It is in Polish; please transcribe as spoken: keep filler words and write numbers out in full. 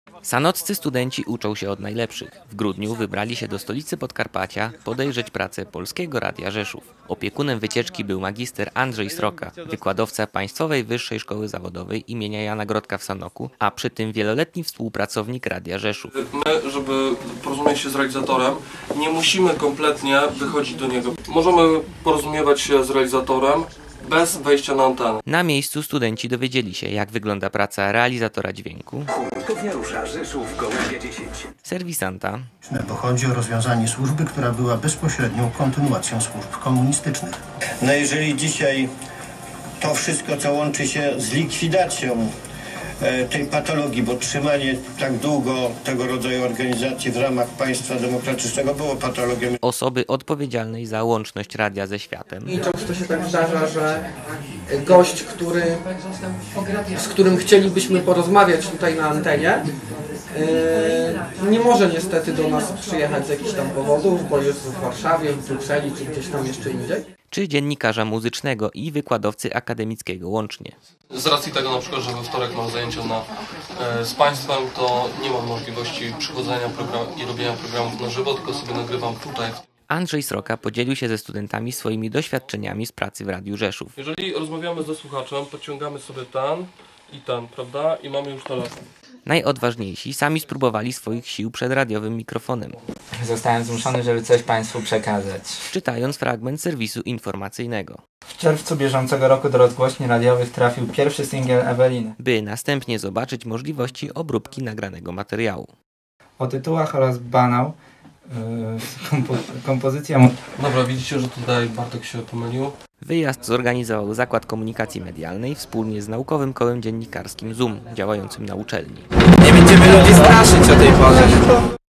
Sanoccy studenci uczą się od najlepszych. W grudniu wybrali się do stolicy Podkarpacia podejrzeć pracę Polskiego Radia Rzeszów. Opiekunem wycieczki był magister Andrzej Sroka, wykładowca Państwowej Wyższej Szkoły Zawodowej imienia Jana Grodka w Sanoku, a przy tym wieloletni współpracownik Radia Rzeszów. My, żeby porozumieć się z realizatorem, nie musimy kompletnie wychodzić do niego. Możemy porozumiewać się z realizatorem bez wejścia na antenę. Na miejscu studenci dowiedzieli się, jak wygląda praca realizatora dźwięku, serwisanta, bo chodzi o rozwiązanie służby, która była bezpośrednią kontynuacją służb komunistycznych. No jeżeli dzisiaj to wszystko, co łączy się z likwidacją tej patologii, bo trzymanie tak długo tego rodzaju organizacji w ramach państwa demokratycznego było patologią. Osoby odpowiedzialnej za łączność radia ze światem. I często się tak zdarza, że gość, który, z którym chcielibyśmy porozmawiać tutaj na antenie, nie może niestety do nas przyjechać z jakichś tam powodów, bo jest w Warszawie, w Brukseli czy gdzieś tam jeszcze indziej. Czy dziennikarza muzycznego i wykładowcy akademickiego łącznie. Z racji tego na przykład, że we wtorek mam zajęcia na, e, z Państwem, to nie mam możliwości przychodzenia i robienia programów na żywo, tylko sobie nagrywam tutaj. Andrzej Sroka podzielił się ze studentami swoimi doświadczeniami z pracy w Radiu Rzeszów. Jeżeli rozmawiamy ze słuchaczem, podciągamy sobie ten i ten, prawda? I mamy już telefon. Najodważniejsi sami spróbowali swoich sił przed radiowym mikrofonem. Zostałem zmuszony, żeby coś Państwu przekazać. Czytając fragment serwisu informacyjnego. W czerwcu bieżącego roku do rozgłośni radiowych trafił pierwszy singiel Eweliny, by następnie zobaczyć możliwości obróbki nagranego materiału. O tytułach oraz banał yy, kompo kompozycja... Dobra, widzicie, że tutaj Bartek się pomylił. Wyjazd zorganizował Zakład Komunikacji Medialnej wspólnie z naukowym kołem dziennikarskim ZUM, działającym na uczelni. Nie będziemy ludzi straszyć o tej porze.